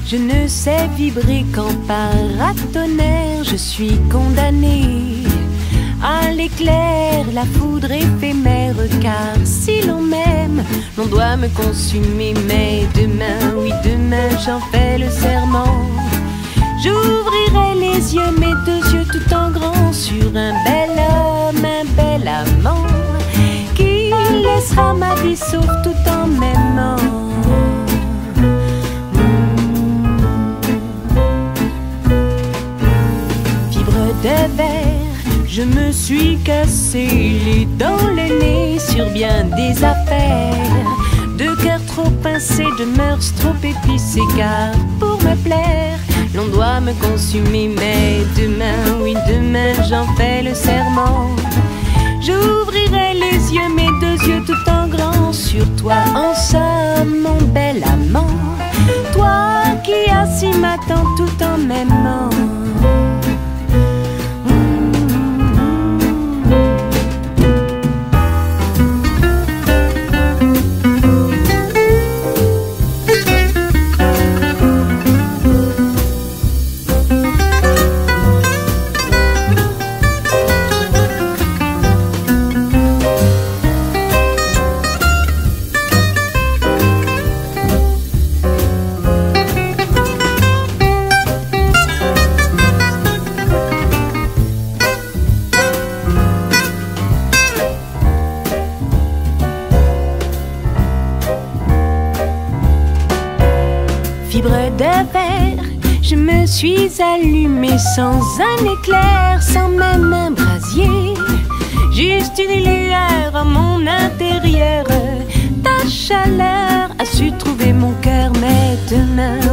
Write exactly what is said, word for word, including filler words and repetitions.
Je ne sais vibrer qu'en paratonnerre. Je suis condamnée à l'éclair, la foudre éphémère. Car si l'on m'aime, l'on doit me consumer. Mais demain, oui demain, j'en fais le serment. J'ouvrirai les yeux, mes deux yeux tout en grand, sur un bel homme, un bel amant, qui laissera ma vie sauve tout en m'aimant. De verre, je me suis cassé les dents, le nez sur bien des affaires. De cœur trop pincé, de mœurs trop épicées. Car pour me plaire, l'on doit me consumer. Mais demain, oui demain, j'en fais le serment. J'ouvrirai les yeux, mes deux yeux tout en grand, sur toi en somme, mon bel amant. Toi qui assis m'attends tout en m'aimant. Fibre de verre, je me suis allumée sans un éclair, sans même un brasier. Juste une lueur en mon intérieur. Ta chaleur a su trouver mon cœur. Mais demain,